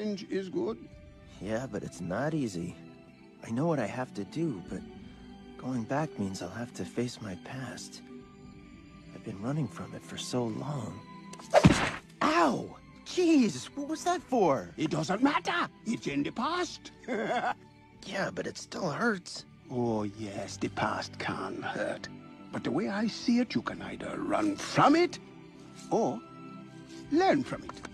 change is good. Yeah, but it's not easy. I know what I have to do, but going back means I'll have to face my past. I've been running from it for so long. Ow! Jeez, what was that for? It doesn't matter. It's in the past. Yeah, but it still hurts. Oh, yes, the past can hurt. But the way I see it, you can either run from it or learn from it.